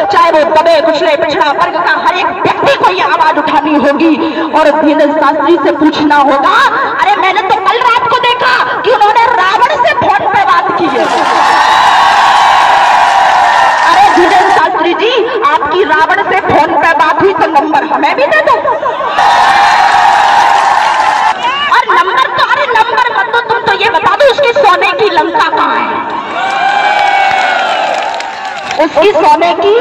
चाहे वो दबे कुचले पिछड़ा वर्ग का हर एक व्यक्ति को ये आवाज उठानी होगी और धीरेन्द्र शास्त्री से पूछना होगा। अरे मैंने तो कल रात को देखा कि उन्होंने रावण से फोन पे बात की है। अरे धीरेन्द्र शास्त्री जी, आपकी रावण से फोन पे बात हुई तो नंबर हमें भी दे दो। और नंबर तो, अरे नंबर मत दो, तुम तो ये बता दो उसकी सोने की लंका कहाँ है, उसकी सोने की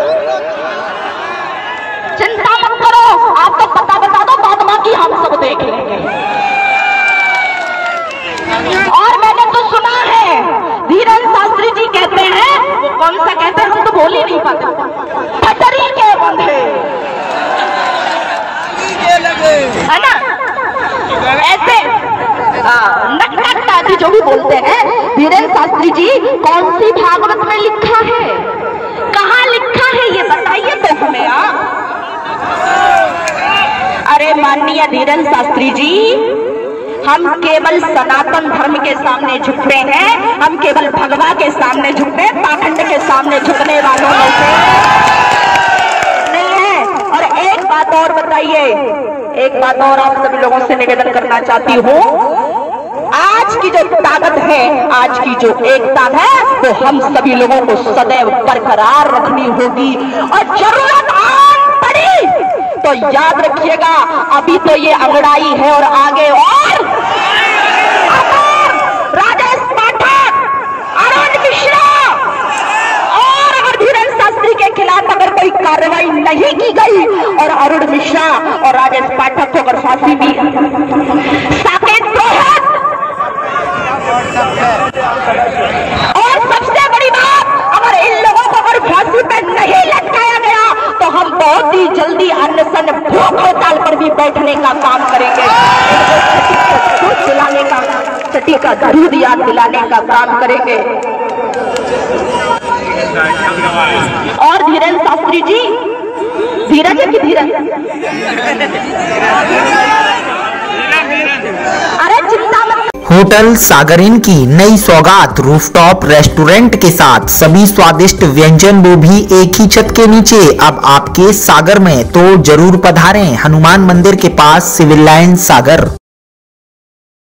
चिंता मत करो, आप तो पता बता दो, बाद बाकी हम सब देख लेंगे। और मैंने तो सुना है धीरेन्द्र शास्त्री जी कहते हैं, वो कौन सा कहते हैं हम तो बोल ही नहीं पाते, ठटरी के बंधे, है ना, ऐसे नटखट आदि जो भी बोलते हैं। धीरेन्द्र शास्त्री जी कौन सी भागवत में लिखा है, कहाँ लिखा है, ये बताइए तो हमें आप। अरे माननीय धीरेन्द्र शास्त्री जी, हम केवल सनातन धर्म के सामने झुकते हैं, हम केवल भगवा के सामने झुकते हैं, पाखंड के सामने झुकने वालों में से नहीं है। और एक बात और बताइए, एक बात और आप सभी लोगों से निवेदन करना चाहती हूँ, आज की जो ताकत है, आज की जो एकता है, वो हम सभी लोगों को सदैव बरकरार रखनी होगी। और जरूरत आन पड़ी तो याद रखिएगा, अभी तो ये अंगड़ाई है और आगे और राजेश पाठक, अरुण मिश्रा, और अगर धीरेन्द्र शास्त्री के खिलाफ अगर कोई कार्रवाई नहीं की गई और अरुण मिश्रा और राजेश पाठक को अगर फांसी भी, साकेत गोहद, और सबसे बड़ी बात, अगर इन लोगों को अगर फांसी पे नहीं लटकाया गया तो हम बहुत ही जल्दी अनशन भूख हड़ताल पर भी बैठने का काम करेंगे, दूध दिलाने का, छठी का दूध याद दिलाने का काम करेंगे। और धीरेन्द्र शास्त्री जी, धीरज है कि धीरज, अरे चिंता मत। होटल सागर इन की नई सौगात रूफटॉप रेस्टोरेंट के साथ सभी स्वादिष्ट व्यंजन वो भी एक ही छत के नीचे अब आपके सागर में, तो जरूर पधारें। हनुमान मंदिर के पास, सिविल लाइन, सागर।